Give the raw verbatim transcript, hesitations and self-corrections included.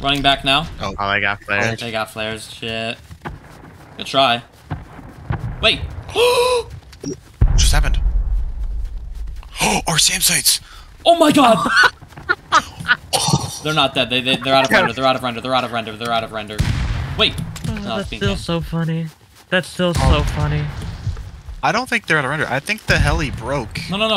Running back now. Oh, oh I got flares. They got flares. Shit. Good try. Wait. What just happened? Oh, our samsites. Oh my god. They're not dead. They, they they're out of render. They're out of render. They're out of render. They're out of render. Wait. Oh, no, that's it's still being so funny. That's still Oh. so funny. I don't think they're out of render. I think the heli broke. No, no, no.